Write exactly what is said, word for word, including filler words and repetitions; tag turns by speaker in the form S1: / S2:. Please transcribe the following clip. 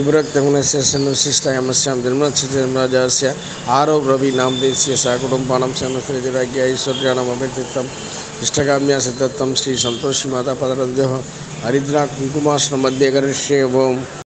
S1: विभक्तमुनस्यशिष्टायामस्यां निर्मलस्य आरो रवि नामदेस्य सकुटुम्बानां सन्नस्त्रिराज्ञ ऐश्वर्याणामभितीर्थम् इष्टकाम्या सिद्धत्तं श्री संतोषी माता पदरद्योः हरिद्रा कुङ्कुमाश्रम मध्ये करिष्ये ओम।